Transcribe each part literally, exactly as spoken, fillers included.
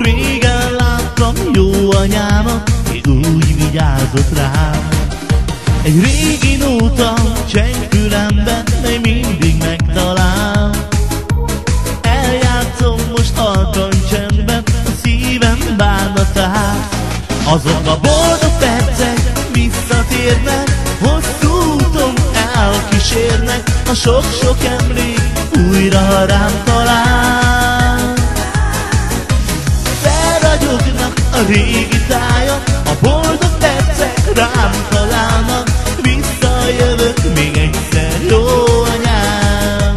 Régen láttam jó anyámat, ki úgy vigyázott rám. Egy régi nóta cseng fülemben, mely mindig megtalál. Eljátszom most halkan csendben a szívem bánatát. Azok a boldog percek visszatérnek, hosszú úton elkísérnek, a sok-sok emlék újra rám talál. Felragyognak a régi tájak, a boldog percek rám találnak. Visszajövök még egyszer, jó anyám.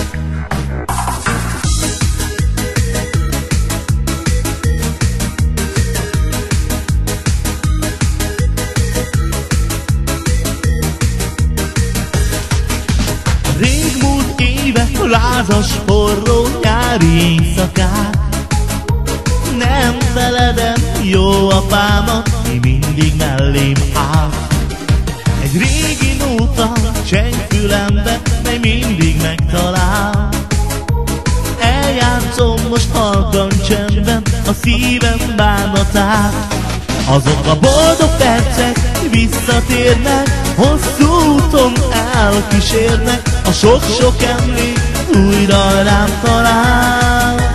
Régmúlt évek, lázas, forró nyári éjszakák. Nem feledem jó apámat, ki mindig mellém áll. Egy régi nóta cseng fülembe, mely mindig megtalál. Eljátszom most halkan csendben a szívem bánatát. Azok a boldog percek visszatérnek, hosszú úton elkísérnek, a sok-sok emlék újra rám talál.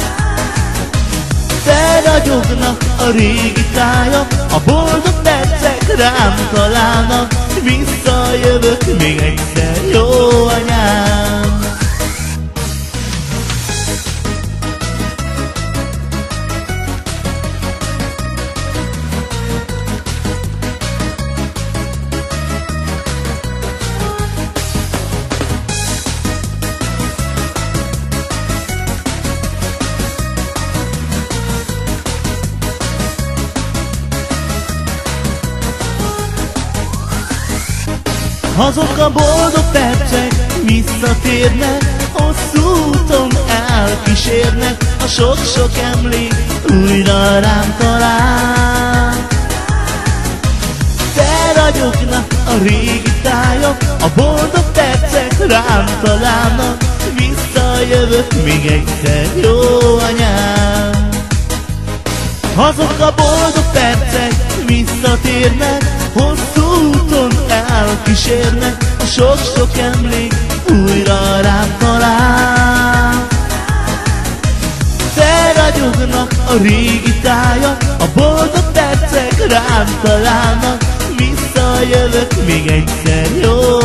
Felragyognak a régi tájak, a boldog percek rám találnak. Visszajövök még egyszer, jó anyám. Azok a boldog percek visszatérnek, hosszú úton elkísérnek, a sok-sok emlék újra rám talál. Felragyognak a régi tájak, a boldog percek rám találnak. Visszajövök még egyszer, jó anyám. Azok a boldog percek visszatérnek, hosszú úton elkísérnek, a sok-sok emlék újra rám talál. Felragyognak a régi tájak, a boldog percek rám találnak. Visszajövök még egyszer, jó